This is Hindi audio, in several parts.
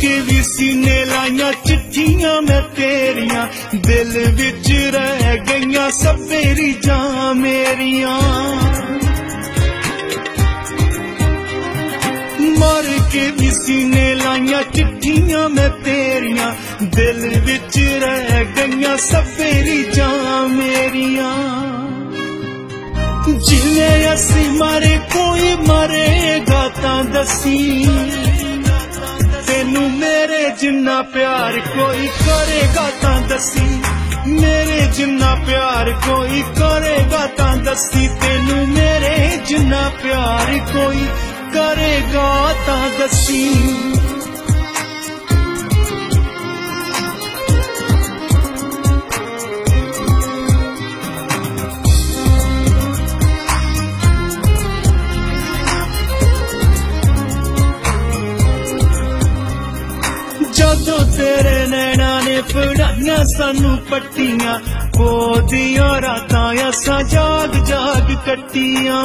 के भी सीने लाइया चिट्ठियां मैं तेरिया, दिल विच रह गईयां सवेरी जा मेरिया। मर के भी सीने लाइया चिट्ठियां मैं तेरिया, दिल विच रह गईयां सवेरी जा मेरिया। जिवें असी मारे कोई मरेगा तां दसी, तेनू मेरे जिन्ना प्यार कोई करेगा तां दसी, मेरे जिन्ना प्यार कोई करेगा तां दसी, तेनू मेरे जिन्ना प्यार कोई करेगा तां दसी। जदों तेरे नैना ने पढ़ाइया सानू पट्टियां, पोदियां रातां असां जाग जाग कट्टियां।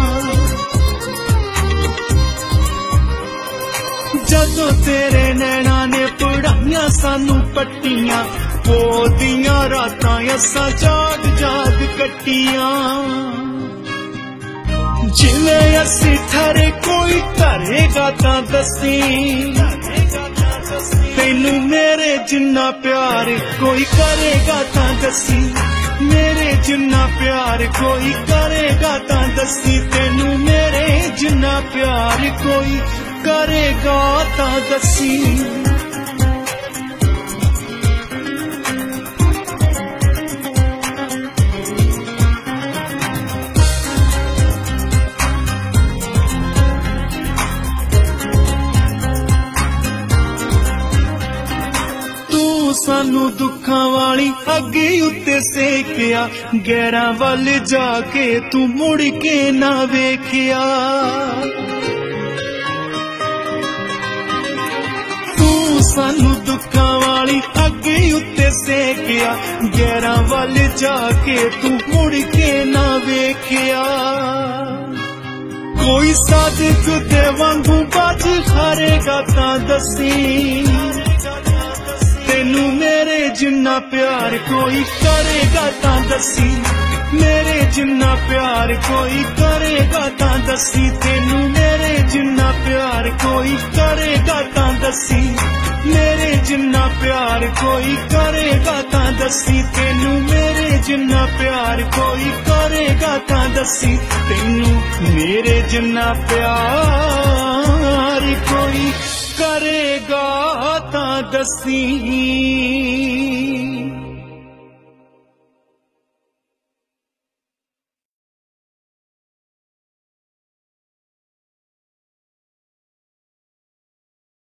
जदों तेरे नैना ने पढ़ाइया सानू पट्टियां, पोदियां रातां असां जाग जाग कट्टियां। जिवें असी ठहरे कोई करेगा तां दसी, तेनू मेरे जिन्ना प्यार कोई करेगा तां दसी, मेरे जिन्ना प्यार कोई करेगा तां दसी, तेनू मेरे जिन्ना प्यार कोई करेगा तां दसी। सानू दुखां वाली अग्गी उत्ते सेकिया, गैरां वल जाके तू मुड़ के ना वेखिया। तू सानू दुखां वाली अग्गी उत्ते सेकिया, गैरां वल जाके तू मुड़ के ना वेखिया। कोई सादिक दे वांगू बाज खारेगा तां दसी, तेनू मेरे जिन्ना प्यार कोई करेगा तां दसी, मेरे जिन्ना प्यार कोई करेगा तां दसी, तेनू मेरे जिन्ना प्यार कोई करेगा तां दसी, मेरे जिन्ना प्यार कोई करेगा तां दसी, तेनू मेरे जिन्ना प्यार कोई करेगा तां दसी, तेनू मेरे जिन्ना प्यार कोई करेगा तां दसी।